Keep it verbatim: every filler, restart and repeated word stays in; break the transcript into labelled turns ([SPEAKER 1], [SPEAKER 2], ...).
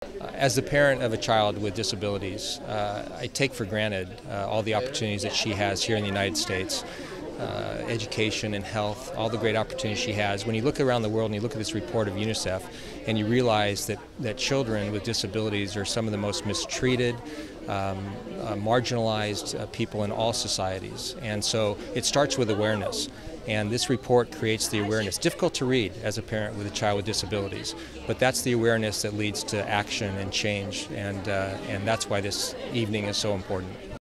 [SPEAKER 1] As the parent of a child with disabilities, uh, I take for granted uh, all the opportunities that she has here in the United States. Uh, education and health, all the great opportunities she has. When you look around the world and you look at this report of UNICEF and you realize that, that children with disabilities are some of the most mistreated, um, uh, marginalized uh, people in all societies. And so it starts with awareness. And this report creates the awareness. Difficult to read as a parent with a child with disabilities, but that's the awareness that leads to action and change, and, uh, and that's why this evening is so important.